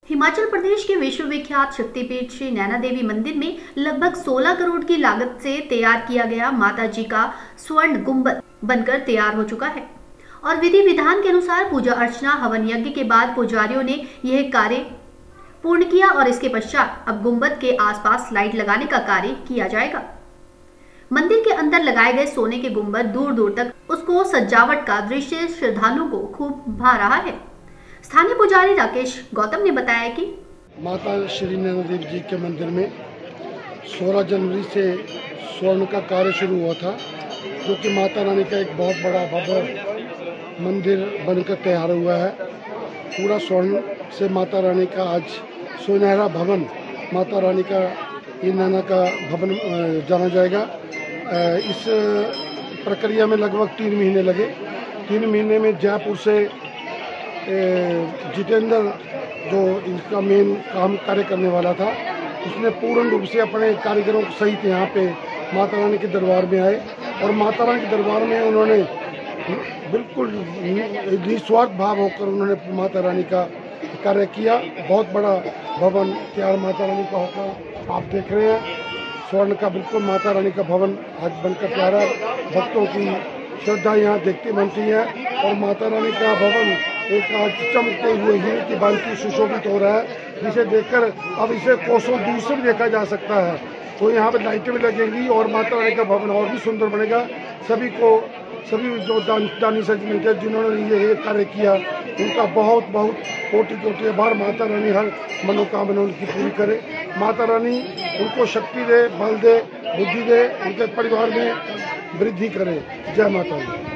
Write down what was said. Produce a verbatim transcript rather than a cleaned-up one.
हिमाचल प्रदेश के विश्वविख्यात शक्तिपीठ श्री नैना देवी मंदिर में लगभग सोलह करोड़ की लागत से तैयार किया गया माता जी का स्वर्ण गुंबद बनकर तैयार हो चुका है और विधि विधान के अनुसार पूजा अर्चना हवन यज्ञ के बाद पुजारियों ने यह कार्य पूर्ण किया और इसके पश्चात अब गुंबद के आसपास लाइट लगाने का कार्य किया जाएगा। मंदिर के अंदर लगाए गए सोने के गुंबद दूर दूर तक उसको सजावट का दृश्य श्रद्धालुओं को खूब भा रहा है। स्थानीय पुजारी राकेश गौतम ने बताया कि माता श्री नैना देवी जी के मंदिर में सोलह जनवरी से स्वर्ण का कार्य शुरू हुआ था, जो कि माता रानी का एक बहुत बड़ा भव्य मंदिर बनकर तैयार हुआ है। पूरा स्वर्ण से माता रानी का आज सुनहरा भवन माता रानी का ये नैना का भवन जाना जाएगा। इस प्रक्रिया में लगभग तीन महीने लगे। तीन महीने में जयपुर से जितेंद्र जो इसका मेन काम कार्य करने वाला था, उसने पूर्ण रूप से अपने कारीगरों सहित यहाँ पे माता रानी के दरबार में आए और माता रानी के दरबार में उन्होंने बिल्कुल निस्वार्थ भाव होकर उन्होंने माता रानी का कार्य किया। बहुत बड़ा भवन तैयार माता रानी का होकर आप देख रहे हैं। स्वर्ण का बिल्कुल माता रानी का भवन आज बनकर तैयार है। भक्तों की श्रद्धा यहाँ देखती बनती है और माता रानी का भवन एक आज चमकते हुए हीरे की भांति सुशोभित हो रहा है, जिसे देखकर अब इसे कोसों दूर से भी देखा जा सकता है। तो यहाँ पे लाइटें भी लगेंगी और माता रानी का भवन और भी सुंदर बनेगा। सभी को सभी जो दान, दानी सज्जन थे जिन्होंने ये कार्य किया, उनका बहुत बहुत कोटि कोटि आभार। माता रानी हर मनोकामना उनकी पूरी करे। माता रानी उनको शक्ति दे, बल दे, बुद्धि दे, उनके परिवार में वृद्धि करे। जय माता दी।